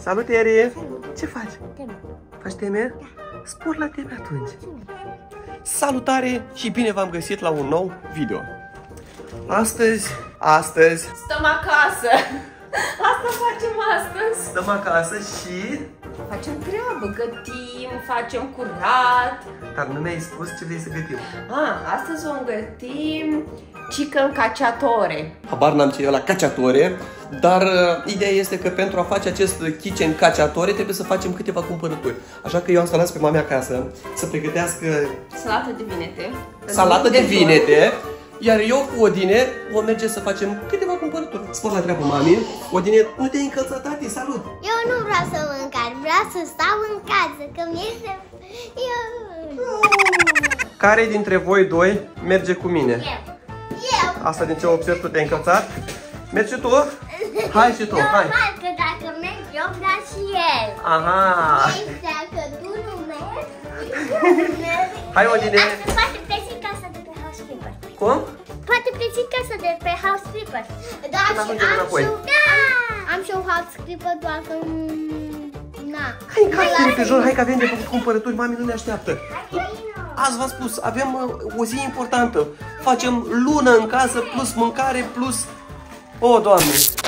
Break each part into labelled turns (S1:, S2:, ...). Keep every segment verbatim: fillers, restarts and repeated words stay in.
S1: Salut, Eri! Ce faci?
S2: Teme.
S1: Faci teme? Da. Spor la teme atunci. Salutare și bine v-am găsit la un nou video. Astăzi, astăzi...
S2: Stăm acasă. Asta facem astăzi.
S1: Stăm acasă și...
S2: Facem treabă, gătim, facem curat.
S1: Dar nu mi-ai spus ce vrei să gătim.
S2: Ah, astăzi vom gătim chicken cacciatore.
S1: Habar n-am ce e la cacciatore, dar uh, ideea este că pentru a face acest chicken cacciatore trebuie să facem câteva cumpărături. Așa că eu am să las pe mama acasă să pregătească
S2: Salată de vinete.
S1: salată de vinete, iar eu cu Odine vom merge să facem câteva cumpărături. Spor la treabă, mami. Odine, nu te-ai încălțat, tati, salut!
S3: Eu nu vreau să mă încarc, vreau să stau în casă, că mi-este... Eu...
S1: Care dintre voi doi merge cu mine?
S3: Eu. Eu.
S1: Asta din ce observ, tu te-ai încălțat? Mergi și tu? Hai și tu, hai!
S3: Normal că dacă merg eu, vreau și el.
S1: Aha!
S3: Deci dacă tu nu mergi...
S1: Hai, Odine!
S3: Poate pleci casa de pe Housekeeper.
S1: Cum?
S3: Poate pleci casa de pe Housekeeper. Da,
S1: Când
S3: și
S1: ajungem
S3: am
S1: înapoi.
S3: și... Da! Am și un Housekeeper, doar că... Na.
S1: Hai, încalcă-te pe jur, hai că avem de făcut cumpărături, mami nu ne așteaptă. Azi v-am spus, avem uh, o zi importantă. Facem lună în casă, plus mâncare, plus... O, Doamne!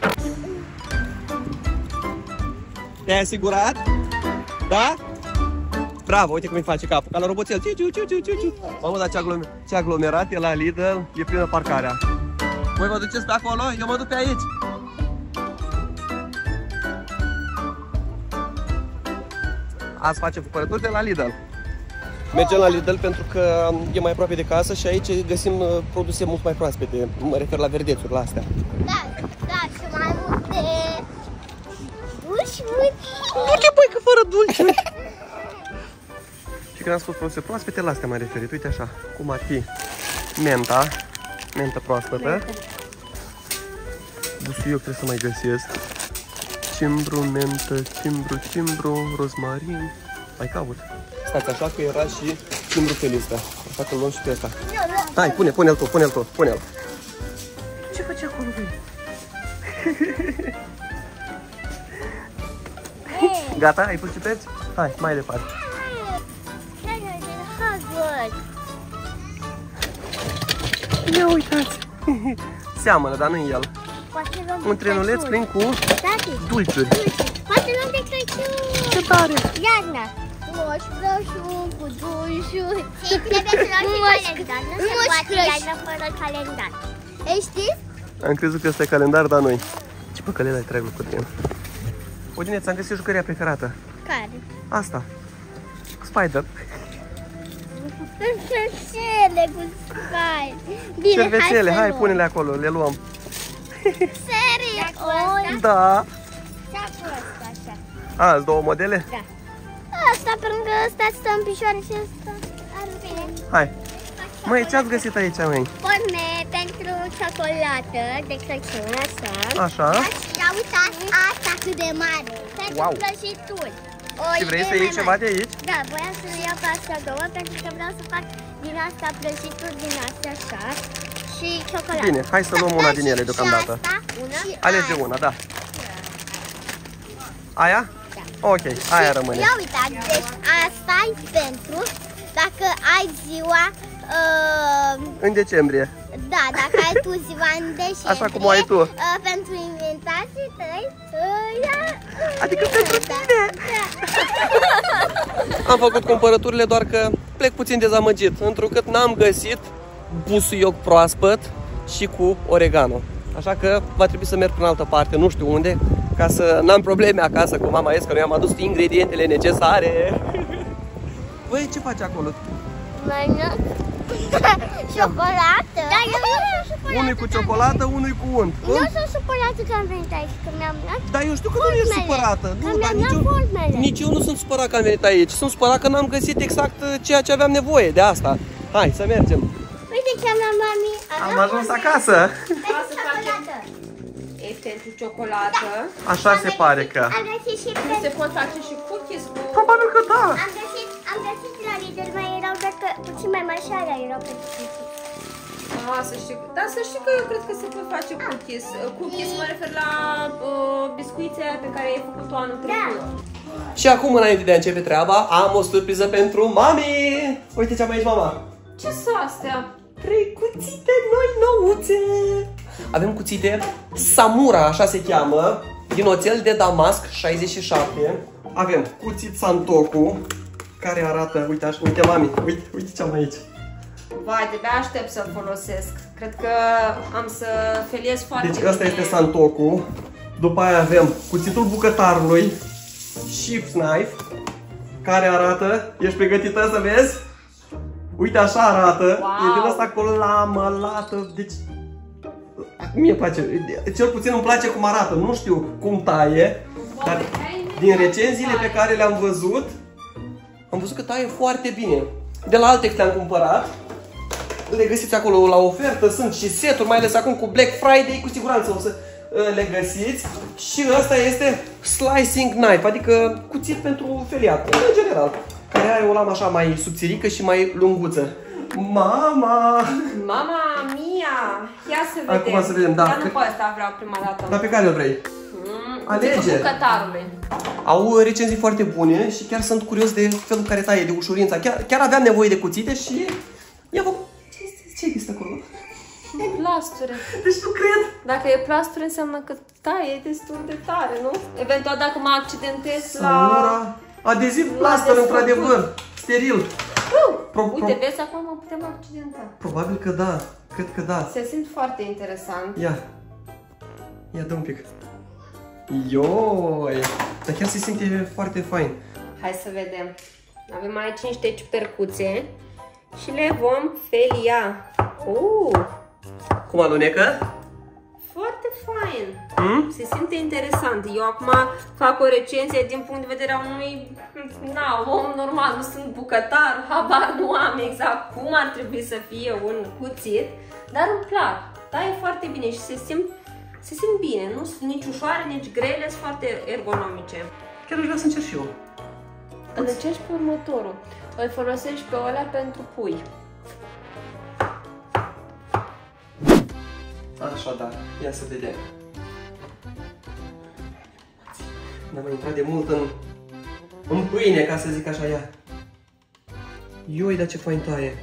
S1: Te-ai asigurat? Da? Bravo, uite cum îi face capul, ca la roboțel. Ciu, ciu, ciu, ciu, ciu. Mamă, dar ce, aglomer ce aglomerat e la Lidl, e plină parcarea. Voi vă duceți pe acolo? Eu mă duc pe aici. Azi facem cumpărături de la Lidl. Mergem la Lidl pentru că e mai aproape de casă și aici găsim produse mult mai proaspete. Mă refer la verdețuri, la astea.
S3: Da, da, și mai multe... Dulciuri.
S1: Nu te băi că fără dulciuri. Și când am spus produse proaspete, la astea m-am referit. Uite așa, cum ar fi menta, mentă proaspătă. Busuioc trebuie să mai găsesc. Cimbru, mentă, cimbru, cimbru, rozmarin. Mai caut. Stați așa că era și cimbru pe listă. Așa că îl luăm și pe ăsta. Hai, pune, pune-l tu, pune-l tu, pune-l. Ce faci acolo, băi? Gata? Ai pus ciuperci? Hai, mai departe. Ia uitați! Seamănă, dar nu e el. Un trenuleț plin cu dulciuri.
S3: Poate luăm de Crăciun.
S1: Ce tare!
S3: Iarna. Moș Crăciun cu dulciuri. Și trebuie să luăm și calendar. Nu se poate iarna fără calendar. Ei, știți?
S1: Am crezut că ăsta e calendar, dar nu-i. Ce păcălele ai treabă cu tine. Odine, ți-am găsit jucăria preferată.
S3: Care?
S1: Asta. Spider.
S3: Cervețele cu Spider. Bine,
S1: Cervețele, hai,
S3: hai, hai
S1: pune-le acolo, le luăm.
S3: Serios?
S1: Da.
S3: Ce-a fost așa?
S1: A, două modele?
S3: Da. Asta pentru că ăsta stă în picioare și ăsta ar bine.
S1: Hai. Măi, ce ați găsit aici, măi?
S3: Forme pentru ciocolată de Crăciun, așa.
S1: Așa.
S3: Ia uitați asta cât de mare. Pentru
S1: Wow.
S3: prăjituri. O
S1: Și vrei
S3: idee
S1: să iei
S3: mai
S1: ceva
S3: mare.
S1: de aici?
S3: Da, voiam să le iau pe astea două pentru că vreau să fac din asta prăjituri din astea așa și ciocolată.
S1: Bine, hai să luăm una din ele
S3: Și
S1: deocamdată.
S3: asta, una și
S1: Alege
S3: aia.
S1: una, da. Aia?
S3: Da.
S1: Ok, aia rămâne.
S3: Ia uitați, deci asta e pentru dacă ai ziua... Uh,
S1: În decembrie.
S3: da, dacă ai tu ziua în decembrie.
S1: Așa cum o ai tu.
S3: Uh, pentru invitații tăi. Uh, ia,
S1: Adică pentru
S3: da.
S1: tine.
S3: Da.
S1: Am făcut cumpărăturile, doar că plec puțin dezamăgit, întrucât n-am găsit busuioc proaspăt și cu oregano. Așa că va trebui să merg prin altă parte, nu știu unde, ca să n-am probleme acasă cu mama Esca, că i-am adus ingredientele necesare. Băi, ce faci acolo?
S3: Mănânc ciocolată. Da, eu nu sunt supărată.
S1: Unul cu ciocolată, unul cu unt.
S3: Nu sunt supărată că am venit aici, că mi-am luat.
S1: Dar eu știu că nu ești
S3: formele.
S1: supărată.
S3: Că
S1: Nu, dar
S3: mi-am
S1: nici
S3: luat
S1: eu,
S3: formele.
S1: nici eu nu sunt supărat că am venit aici. Sunt supărat că n-am găsit exact ceea ce aveam nevoie de asta. Hai, să mergem.
S3: Uite ce am la mami.
S1: Am ajuns acasă.
S3: Pentru ciocolată.
S2: E pentru ciocolată.
S1: Așa se pare că.
S3: Am găsit și
S2: Se
S3: pentru...
S2: pot face și cookies cu...
S1: Probabil că da.
S3: Am găsit, am găsit la Lidl, mai erau doar că puțin mai mari și alea erau pentru cookies.
S2: Ah, să știi, da, să știi că eu cred că se pot face cookies. Cookies mă refer la uh, biscuiții pe care ai făcut-o anul trecut.
S1: Și acum, înainte de a începe treaba, am o surpriză pentru mami! Uite ce am aici, mama!
S2: Ce sunt astea?
S1: Trei cuțite noi nouțe! Avem cuțite Samura, așa se cheamă, din oțel de damasc șaizeci și șapte. Avem cuțit Santoku, care arată, uite așa, uite mami, uite, uite ce am aici.
S2: Vai, de-abia aștept să-l folosesc. Cred că am să feliez foarte
S1: Deci
S2: bine.
S1: ăsta este Santoku. După aia avem cuțitul bucătarului, sheep's knife, care arată, ești pregătită să vezi? Uite așa arată,
S2: wow.
S1: E din asta cu lamă, lată, deci mie îmi place, cel puțin îmi place cum arată, nu știu cum taie, wow, dar din recenziile pe care le-am văzut, am văzut că taie foarte bine. De la Altex le-am cumpărat, le găsiți acolo la ofertă, sunt și seturi, mai ales acum cu Black Friday, cu siguranță o să le găsiți. Și ăsta este slicing knife, adică cuțit pentru feliat, în general, care are o lamă așa mai subțirică și mai lunguță. Mama!
S2: Mama mia! Ia să vedem.
S1: Acum să vedem, da.
S2: Dar nu pe ăsta vreau prima dată.
S1: Dar pe care îl vrei?
S2: Mm,
S1: Alege.
S2: Bucătarului.
S1: Au recenzii foarte bune și chiar sunt curios de felul în care taie, de ușurința. Chiar, chiar aveam nevoie de cuțite și... Ia vă... Ce este, ce este acolo?
S2: Plasture.
S1: Deci nu cred.
S2: Dacă e plasture înseamnă că taie destul de tare, nu? Eventual dacă mă accidentez la...
S1: Samura. Adeziv plaster, într-adevăr. Steril.
S2: Uh,
S1: Pro,
S2: uite,
S1: pro...
S2: vezi, acum mă putem accidenta.
S1: Probabil că da. Cred că da.
S2: Se simt foarte interesant.
S1: Ia. Ia, dă un pic. Ioi. Dar chiar se simte foarte fain.
S2: Hai să vedem. Avem aici niște ciupercuțe și le vom felia. Uh.
S1: Cum alunecă?
S2: Foarte fain.
S1: Hmm?
S2: Se simte interesant. Eu acum fac o recenzie din punct de vedere a unui na, om normal, nu sunt bucătar, habar nu am exact cum ar trebui să fie un cuțit, dar îmi plac. Taie foarte bine și se simt, se simt bine, nu sunt nici ușoare, nici grele, sunt foarte ergonomice.
S1: Chiar aș vrea să încerc și eu.
S2: Îl încerci pe următorul. Îl folosești pe ăla pentru pui.
S1: Așa, da. Ia să vedem. N-am mai intrat de mult în, în pâine, ca să zic așa, ia. Ioi, dar ce fain taie.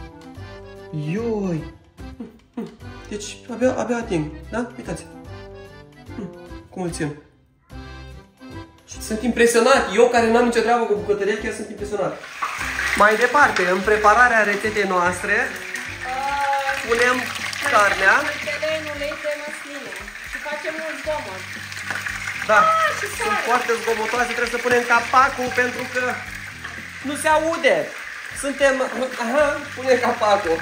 S1: Ioi. Deci, abia, abia ating, da? Uitați. Cum îl țin. Și sunt impresionat. Eu, care n-am nicio treabă cu bucătăria, chiar sunt impresionat. Mai departe, în prepararea rețetei noastre, punem carnea.
S2: În ulei de măsline și facem un zgomot.
S1: Da,
S2: ah,
S1: sunt foarte zgomotoase, trebuie să punem capacul pentru că nu se aude. Suntem... Aha, punem capacul.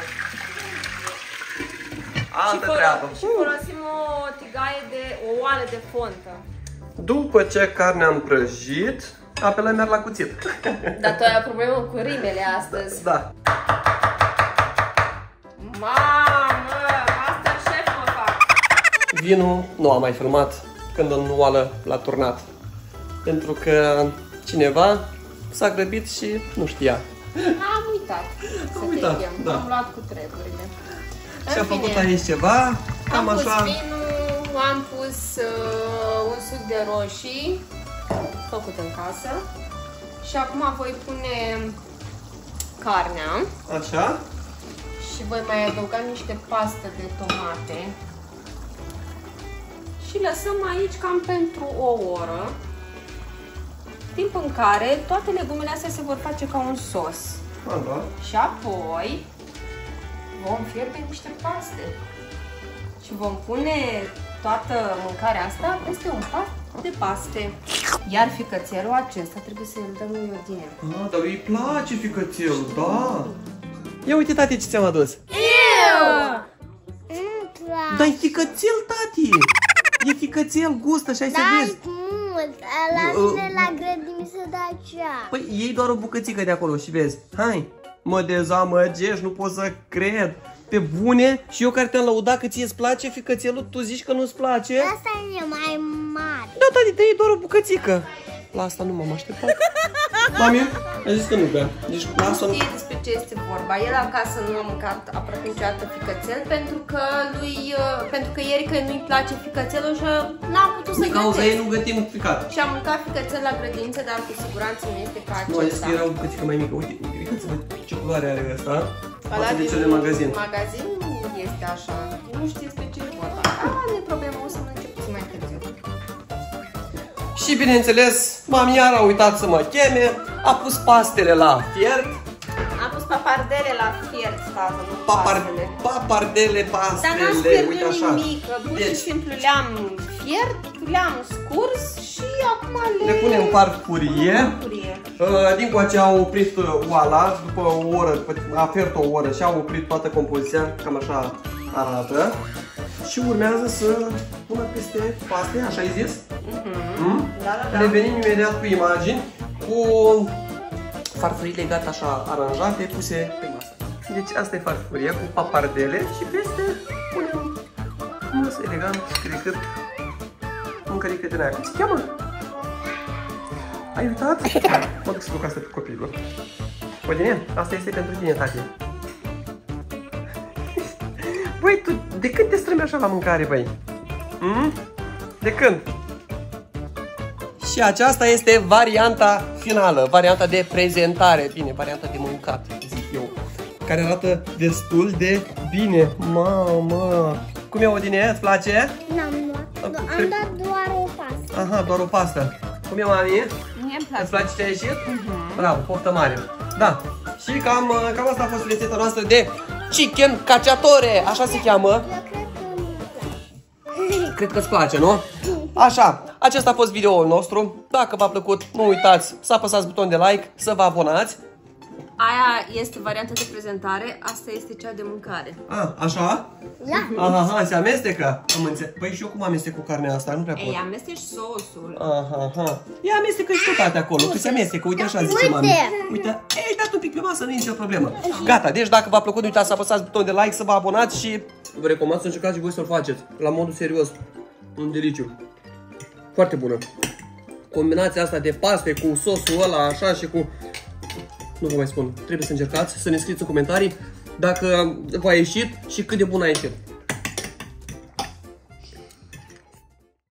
S1: Altă
S2: și
S1: treabă.
S2: Și folosim o tigaie de, o oală de fontă.
S1: După ce carnea am prăjit, apelăm iar la cuțit.
S2: Dar tu ai o problemă cu rimele astăzi.
S1: Da.
S2: Mamă, Masterchef mă fac.
S1: Vinul nu am mai filmat când în oală l-a turnat. Pentru că cineva s-a grăbit și nu știa.
S2: Am uitat.
S1: Am uitat, da.
S2: Am luat cu treburile.
S1: Și a făcut aici ceva, cam
S2: am
S1: așa.
S2: Am pus vinul, am pus uh, un suc de roșii, făcut în casă. Și acum voi pune carnea.
S1: Așa.
S2: Și voi mai adăuga niște pastă de tomate. Și lăsăm aici cam pentru o oră. Timp în care toate legumele astea se vor face ca un sos.
S1: Aha.
S2: Și apoi vom fierbe niște paste. Și vom pune toată mâncarea asta peste un pat de paste. Iar ficățelul acesta trebuie să-l dăm lui ordine.
S1: Ah, dar îi place ficățelul, da. Ia uite, tati, ce ți-am adus.
S2: Eu!
S1: Dar e ficățel, tati. E ficățel, gustă și hai să vezi.
S3: Da, mult. La mine la grădini se da cea.
S1: Păi iei doar o bucățică de acolo și vezi. Hai, mă dezamăgești, nu pot să cred. Pe bune, și eu care te-am lăudat că ție îți place ficățelul, tu zici că nu-ți place?
S3: Asta e mai mare.
S1: Da, tati, dă-i doar o bucățică. La asta nu m-am așteptat. Mami, ai zis că nu bea. Deci lasă-l.
S2: Știi despre ce este vorba. El acasă nu a mâncat aproape niciodată ficățel pentru că lui, pentru că ieri că nu-i place ficățelul și n-a putut să
S1: cauza ei nu gătim ficat.
S2: Și am mâncat ficățel la grădiniță, dar cu siguranță nu este ca acesta.
S1: Nu, a zis că era o bucățică mai mică. Uite, uitați-vă ce culoare are ăsta.
S2: Ăla
S1: de cel de magazin.
S2: magazin nu este așa. Nu știu despre ce e vorba. Ah, nu e problemă, o să mănânce puțin mai târziu.
S1: Și bineînțeles, mamiar a uitat să mă cheme, a pus pastele la fiert.
S2: Am pus papardele la fiert, tată, nu
S1: Papar,
S2: pastele.
S1: Papardele, pastele,
S2: Dar n-am pierdut
S1: uite așa.
S2: nimic, pur și
S1: Deci,
S2: simplu le-am fiert, le-am scurs și acum le...
S1: le punem farfurie.
S2: Farfurie.
S1: Uh, din coace au oprit uh, oala, după o oră, după, a fiert o oră și au oprit toată compoziția, cam așa arată. Și urmează să pună peste paste, așa ai zis?
S2: Uh-huh.
S1: Mm?
S2: Da, da, da.
S1: Revenim imediat cu imagini, cu farfurile gata așa aranjate, puse pe masă. Deci asta e farfuria cu papardele și peste punem frumos, elegant, cred un cărică din aia. Cum se cheamă? Ai uitat? Mă duc să duc asta pe copilul. Odine, asta este pentru tine, tati. Băi, tu de când te strâmbi așa la mâncare, băi? Mm? De când? Și aceasta este varianta finală, varianta de prezentare, bine, varianta de mâncat, zic eu, care arată destul de bine. Mamă! Cum e, Odine? Îți place?
S3: N-am luat, am dat doar o pastă.
S1: Aha, doar o pastă. Cum e, mami?
S2: Mie-mi place.
S1: Îți place ce a ieșit? Uh-huh. Bravo, poftă mare. Da, și cam, cam asta a fost rețeta noastră de chicken cacciatore, așa se cheamă.
S3: Eu cred că nu-mi place.
S1: Cred că îți place, nu? Așa, acesta a fost videoul nostru. Dacă v-a plăcut, nu uitați să apăsați butonul de like, să vă abonați.
S2: Aia este varianta de prezentare, asta este cea de mâncare.
S1: A, așa?
S3: Da.
S1: Aha, aha, se amestecă. Am înțeles. Păi și eu cum amestec cu carnea asta? Nu prea pot.
S2: Ei, amesteci sosul.
S1: Aha, aha. Ia amestecă și tu, toate acolo, că se amestecă. Uite așa zice mami. Uite, ei, dat un pic pe masă, nu e nicio problemă. Gata, deci dacă v-a plăcut, nu uitați să apăsați butonul de like, să vă abonați și vă recomand să încercați și voi să-l faceți. La modul serios. Un deliciu. Foarte bună. Combinația asta de paste cu sosul ăla așa și cu... Nu vă mai spun, trebuie să încercați, să ne scrieți în comentarii dacă v-a ieșit și cât de bun a ieșit.